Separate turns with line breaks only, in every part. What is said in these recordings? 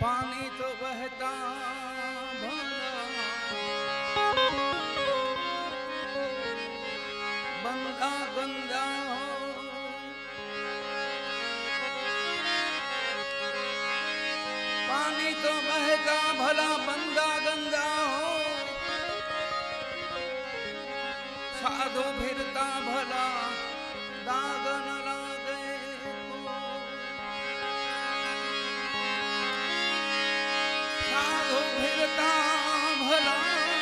पानी तो बहता बंदा गंदा हो, पानी तो बहता भला बंदा गंदा हो, साधु फिरता भला दाग न लागे, साधु फिरता भला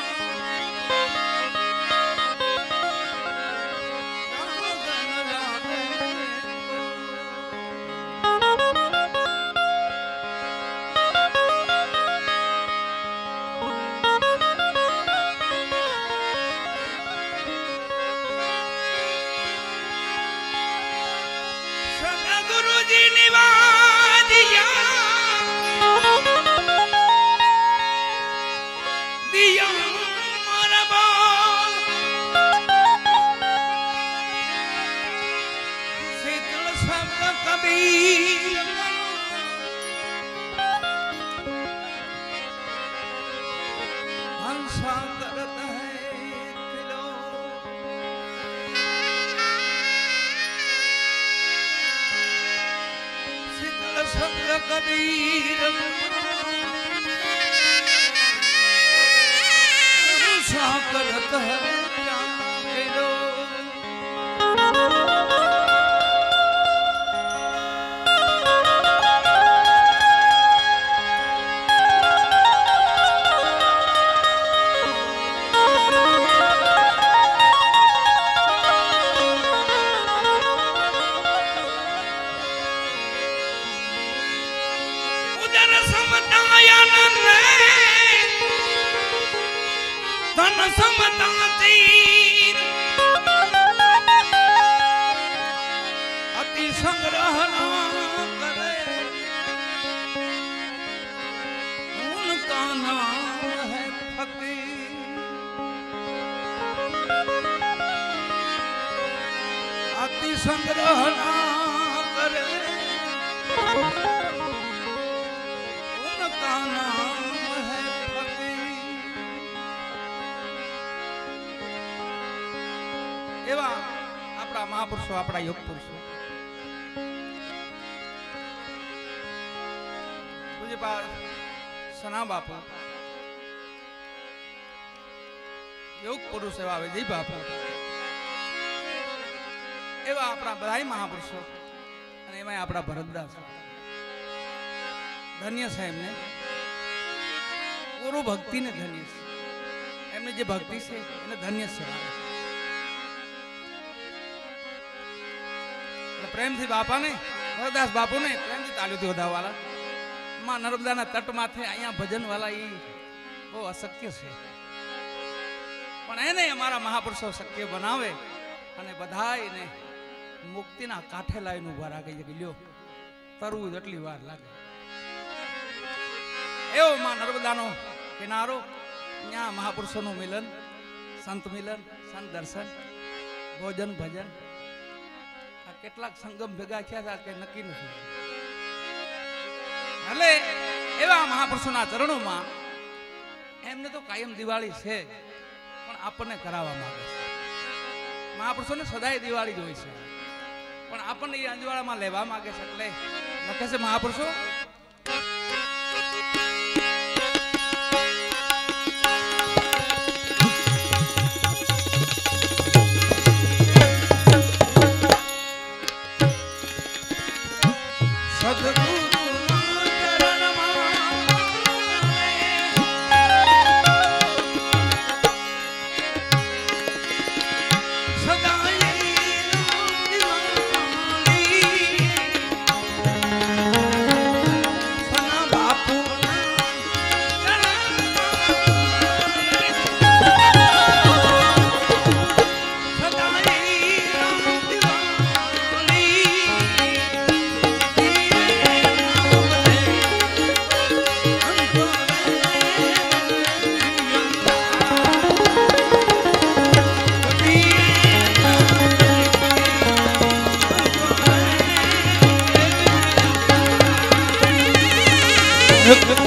हंसा करत है खिलो, शीतल संग कबीर हंसा करत है खिलो। अति संग्रह करे उनका नाम है फकीर, अति संग्रह करे उनका नाम है फकीर। एवा अपना महापुरुषो अपना योग पुरुषो तुझे पास सना बापू योग पुरुष एवा विजय बापू एवा अपना बधाई महापुरुषो અને એમાં આપણા ભરતદાસ ધન્ય છે એમને પૂરું ભક્તિને ધન્ય છે એમને જે ભક્તિ છે એને ધન્ય છે प्रेम थी बापा ने भरतदास बापू ने प्रेम थी ताली थी વધાવા વાલા માં નર્મદાના તટ માથે અહીંયા ભજન વાલા ઈ બહુ અશક્ય છે પણ એને અમારા મહાપુરુષો શક્ય બનાવે અને બધાયને મુક્તિના કાંઠે લાવીને ઉભા રાખે છે કે લ્યો તરવું એટલી વાર લાગે એવો માં નર્મદાનો કિનારો અહીંયા મહાપુરુષોનું મિલન સંત દર્શન ભોજન ભજન કેટલાક સંગમ ભેગા થયા હતા કે નક્કી નથી એટલે એવા મહાપુરુષોના ચરણોમાં એમને તો કાયમ દિવાળી છે પણ આપણને કરાવવા માંગે છે મહાપુરુષોને સદાય દિવાળી જ હોય છે પણ આપણને એ અંજવાળામાં લેવા માંગે છે એટલે લખે છે મહાપુરુષો એક